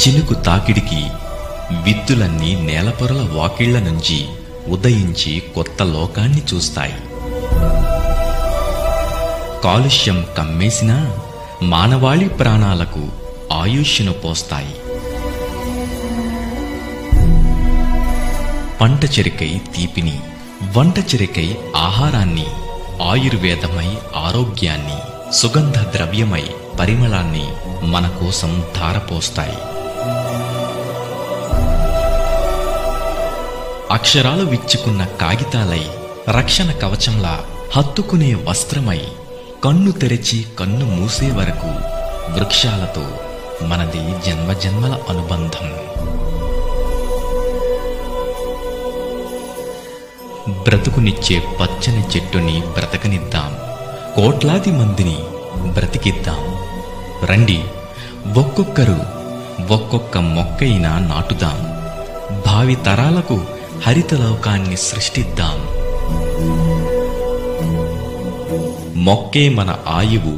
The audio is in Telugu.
చినుకు తాకిడికి విత్తులన్నీ నేలపొరల వాకిళ్ల నుంచి ఉదయించి కొత్త లోకాన్ని చూస్తాయి. కాలుష్యం కమ్మేసినా మానవాళి ప్రాణాలకు ఆయుష్ను పోస్తాయి. పంట చెరికై తీపిని, వంట చెరికై ఆహారాన్ని, ఆయుర్వేదమై ఆరోగ్యాన్ని, సుగంధ ద్రవ్యమై పరిమళాన్ని మన కోసం ధారపోస్తాయి. అక్షరాలు విచ్చుకున్న కాగితాలై, రక్షణ కవచంలా హత్తుకునే వస్త్రమై, కన్ను తెరచి కన్ను మూసే వరకు వృక్షాలతో మనది జన్మజన్మల అనుబంధం. బ్రతుకునిచ్చే పచ్చని చెట్టుని బ్రతకనిద్దాం, కోట్లాది మందిని బ్రతికిద్దాం. రండి, ఒక్కొక్కరు ఒక్కొక్క మొక్కైనా నాటుదాం. భావి తరాలకు హరితలోకాన్ని సృష్టిద్దాం. మొక్కే మన ఆయువు,